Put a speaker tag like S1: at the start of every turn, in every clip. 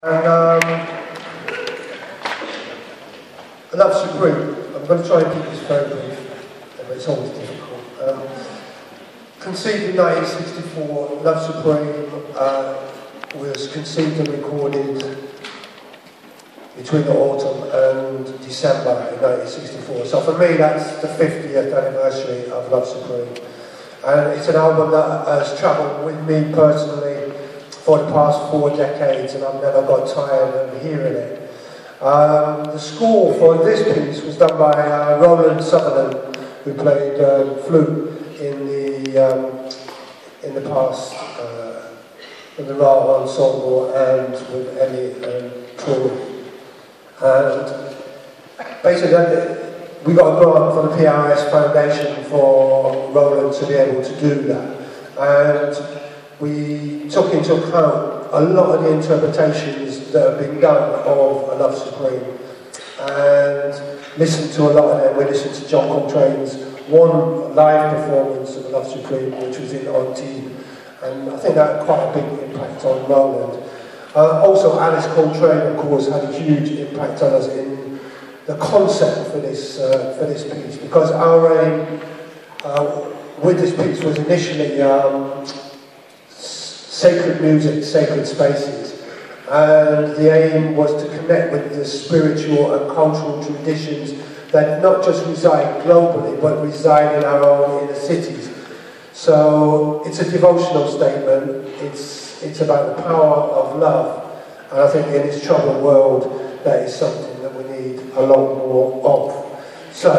S1: And Love Supreme. I'm going to try and keep this very brief, but it's always difficult. Conceived in 1964, Love Supreme was conceived and recorded between the autumn and December in 1964. So for me, that's the 50th anniversary of Love Supreme. And it's an album that has travelled with me personally for the past 4 decades, and I've never got tired of hearing it. The score for this piece was done by Roland Sutherland, who played flute in the past in the Raw Ensemble and with Ellie and Troy. And basically, we got a grant from the PRS Foundation for Roland to be able to do that. And we took into account a lot of the interpretations that have been done of A Love Supreme and listened to a lot of them. We listened to John Coltrane's one live performance of A Love Supreme, which was in Antibes, and I think that had quite a big impact on Roland. Also, Alice Coltrane, of course, had a huge impact on us in the concept for this piece, because our aim with this piece was initially sacred music, sacred spaces, and the aim was to connect with the spiritual and cultural traditions that not just reside globally, but reside in our own inner cities. So it's a devotional statement, it's about the power of love, and I think in this troubled world, that is something that we need a lot more of. So,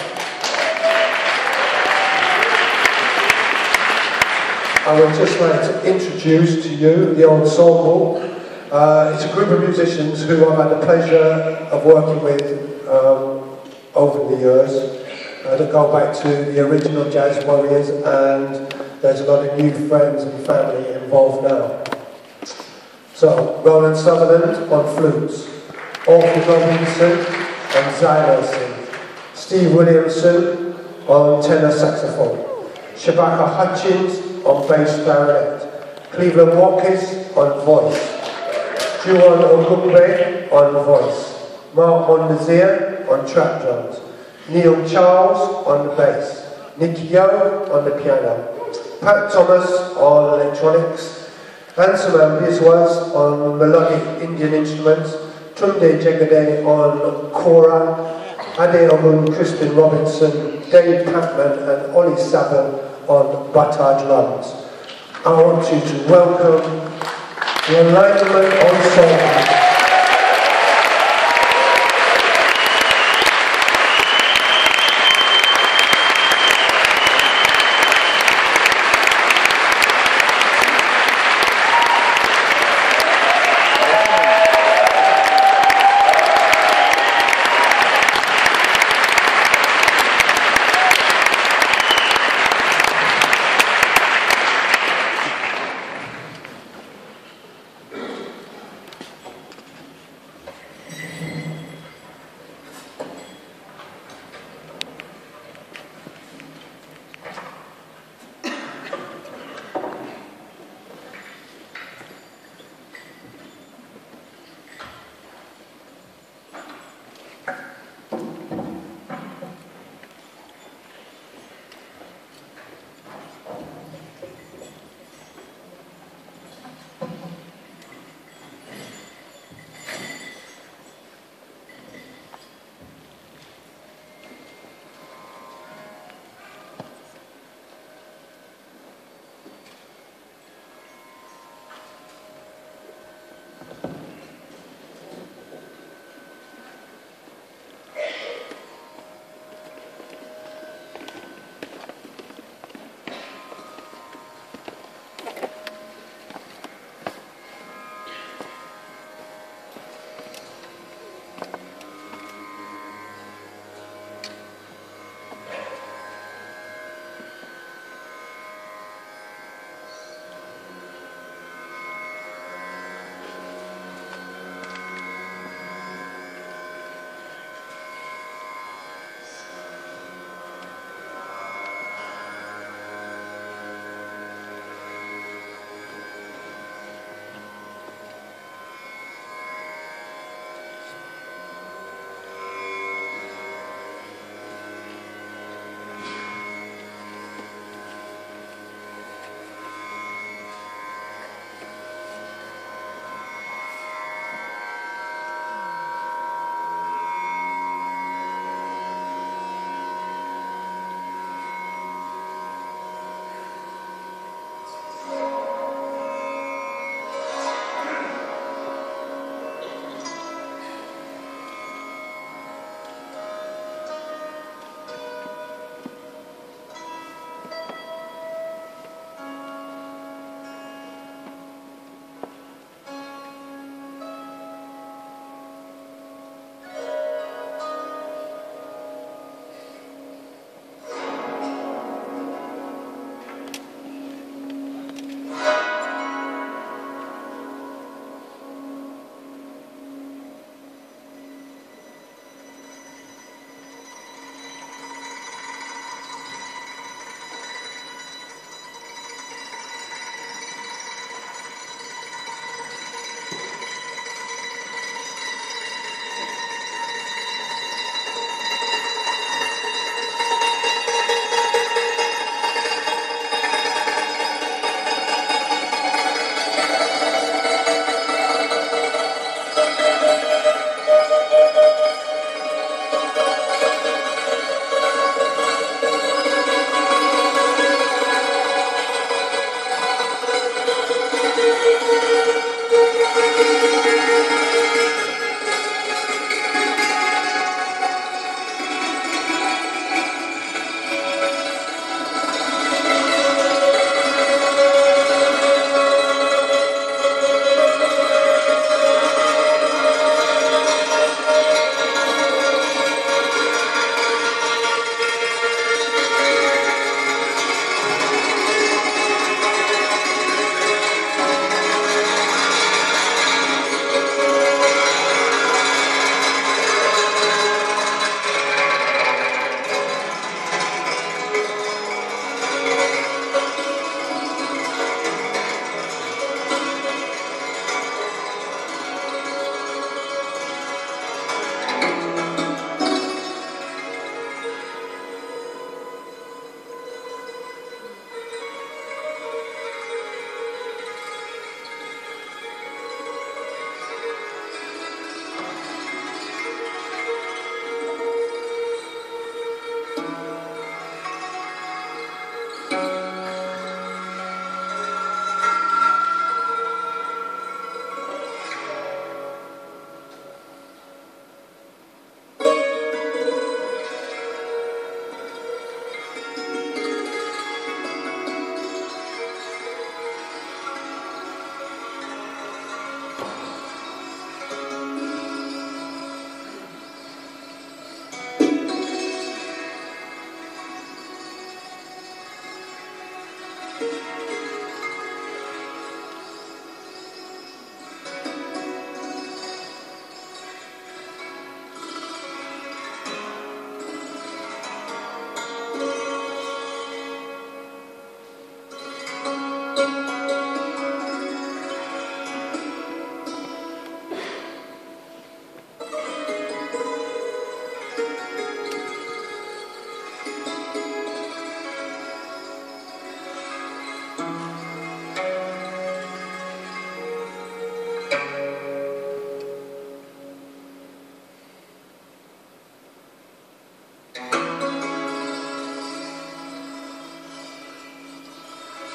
S1: I would just like to introduce to you the ensemble. It's a group of musicians who I've had the pleasure of working with over the years, that go back to the original Jazz Warriors, and there's a lot of new friends and family involved now. So, Roland Sutherland on flutes, Alfred Robinson on xylophone, Steve Williamson on tenor saxophone, Shabaka Hutchins on bass clarinet, Cleveland Watkins on voice, Juan Ogumbe on voice, Mark Mondazir on trap drums, Neil Charles on the bass, Nicky Yo on the piano, Pat Thomas on electronics, Ansuman Biswas on melodic Indian instruments, Tunde Jegede on kora, Ade Ogun, Crispin Robinson, Dave Patman and Ollie Saban on bata drums. I want you to welcome the Enlightenment Ensemble.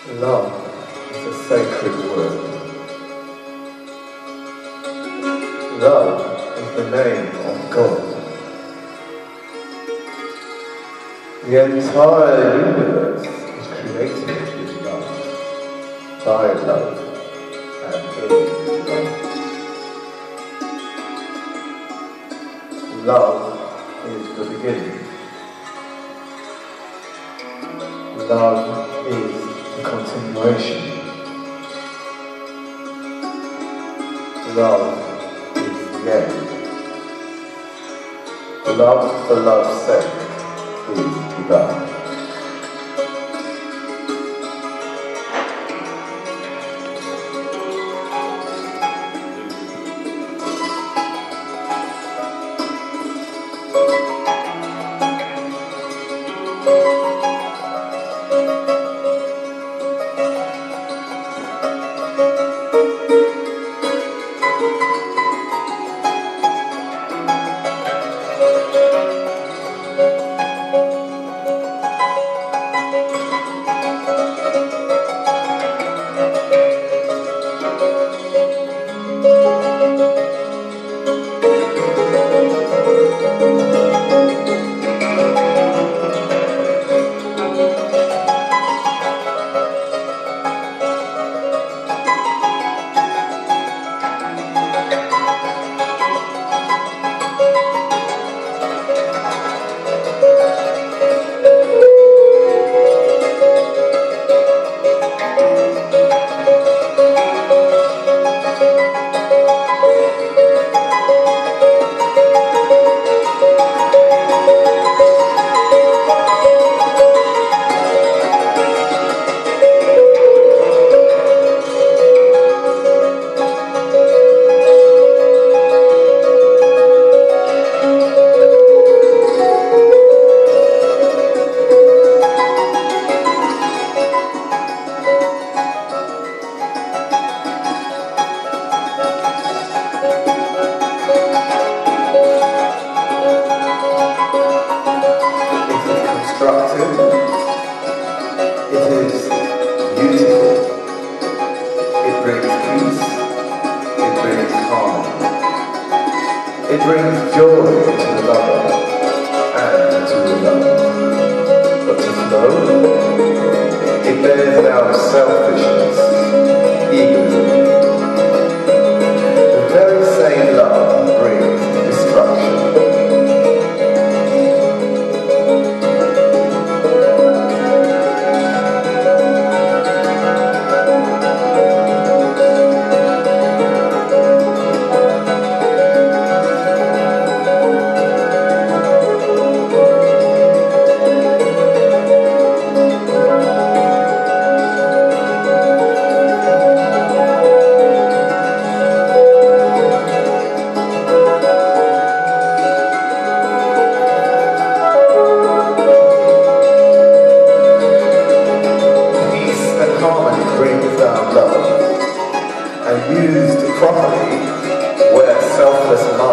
S2: Love is a sacred word. Love is the name of God. The entire universe is created with love, by love, and in love. Love is the beginning. Love is the continuation. Love is the end. Love for love's sake is begun. It brings joy to the lover and to the loved. But to flow, it bears down selfishness, egoism. The very same love brings destruction. Brings down love, and used properly where selfless love